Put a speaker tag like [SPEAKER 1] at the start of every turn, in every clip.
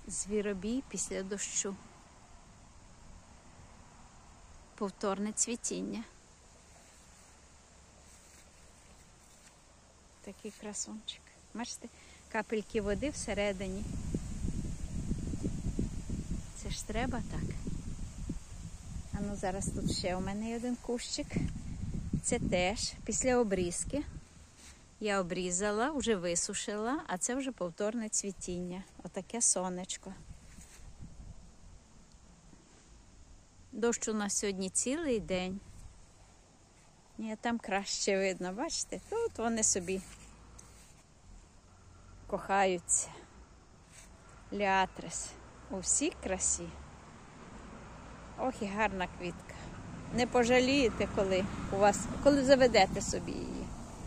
[SPEAKER 1] Звіробій після дощу. Повторне цвітіння. Такий красунчик. Бачите, капельки води всередині. Це ж треба так. А ну зараз тут ще у мене є один кущик. Це теж після обрізки. Я обрізала, вже висушила, а це вже повторне цвітіння. Отаке сонечко. Дощ у нас сьогодні цілий день. Ні, там краще видно, бачите? Тут вони собі кохаються. Ліатрис. У всій красі. Ох, і гарна квітка. Не пожалієте, коли заведете собі її.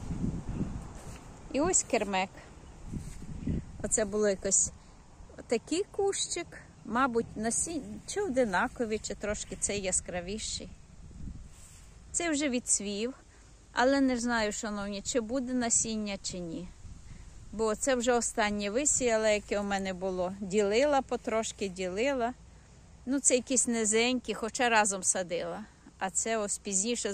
[SPEAKER 1] І ось кермек. Оце було якось такий кущик, мабуть, чи одинакові, чи трошки цей яскравіший. Цей вже відцвів, але не знаю, шановні, чи буде насіння, чи ні. Бо це вже останнє висіяла, яке у мене було. Ділила потрошки, ділила. Ну, це якісь низенькі, хоча разом садила. А це ось пізніше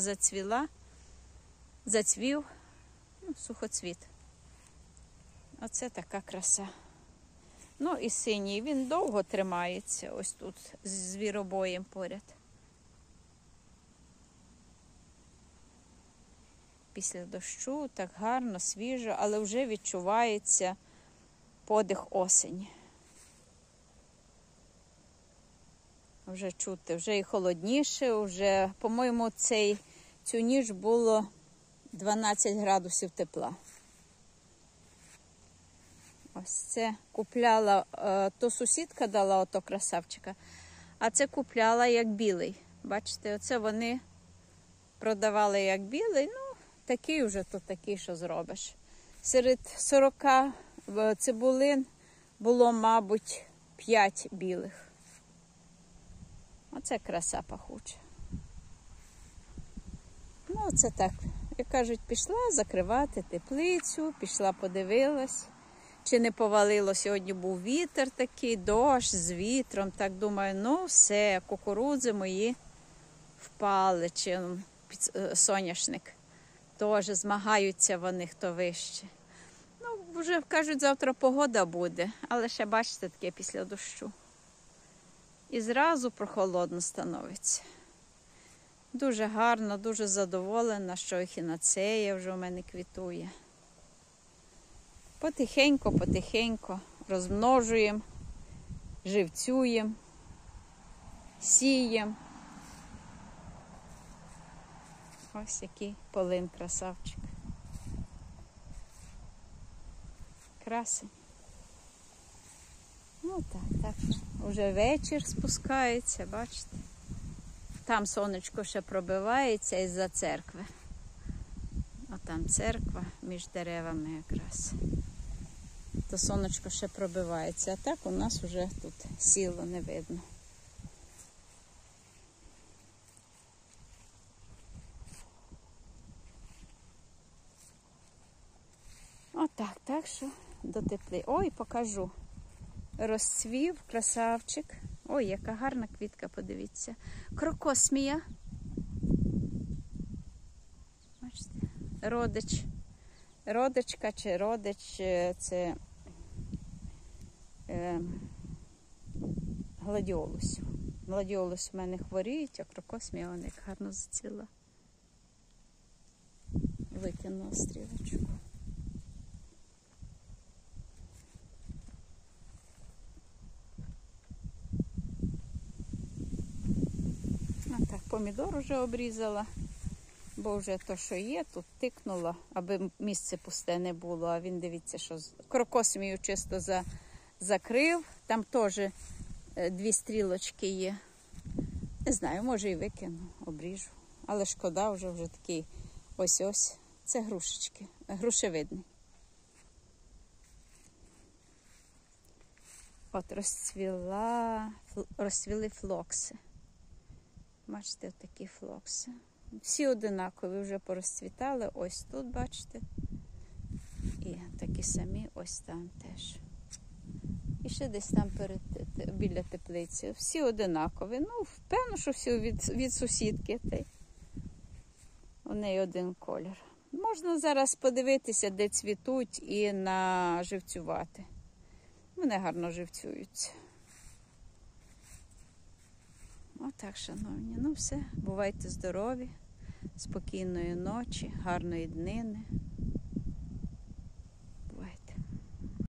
[SPEAKER 1] зацвів, сухоцвіт. Оце така краса. Ну і синій, він довго тримається, ось тут, з звіробоєм поряд. Після дощу так гарно, свіжо, але вже відчувається подих осені. Вже чути, вже і холодніше, вже, по-моєму, цю ніч було 12 градусів тепла. Ось це купляла, то сусідка дала ото красавчика, а це купляла як білий. Бачите, оце вони продавали як білий, ну, такий вже, то такий, що зробиш. Серед 40 цибулин було, мабуть, 5 білих. Оце краса пахуча. Ну, це так, як кажуть, пішла закривати теплицю, пішла подивилась. Чи не повалило, сьогодні був вітер такий, дощ з вітром, так думаю, ну все, кукурудзи мої впали, чи соняшник. Теж змагаються вони, хто вище. Ну, вже, кажуть, завтра погода буде, але ще, бачите, таке після дощу. І зразу прохолодно становиться. Дуже гарно, дуже задоволена, що ехінацея вже у мене квітує. Потихеньку розмножуємо, живцюємо, сіємо. Ось який полин красавчик. Красень. Ну так, вже вечір спускається, бачите. Там сонечко ще пробивається із-за церкви. А там церква між деревами якраз. То сонечко ще пробивається, а так у нас вже тут сіло не видно. Отак, так що до теплі. Ой, покажу. Розцвів красавчик. Ой, яка гарна квітка, подивіться. Крокосмія. Бачите? Родичка чи родич, це гладіолус. Гладіолус у мене хворіють, а крокосмія вона як гарно зацвіла. Викинула стрілочку. Так, помідор вже обрізала, бо вже то, що є, тут тикнула, аби місце пусте не було. А він, дивіться, що крокосмію чисто закрив. Там теж 2 стрілочки є. Не знаю, може і викину, обріжу. Але шкода, вже такий ось-ось. Це грушечки, грушевидний. От розцвіли флокси. Бачите, такі флокси. Всі одинакові, вже порозцвітали. Ось тут, бачите. І такі самі ось там теж. І ще десь там біля теплиці. Всі одинакові. Ну, певно, що всі від сусідки. У неї один колір. Можна зараз подивитися, де цвітуть, і наживцювати. Вони гарно живцюються. Отак, шановні. Ну все, бувайте здорові, спокійної ночі, гарної днини.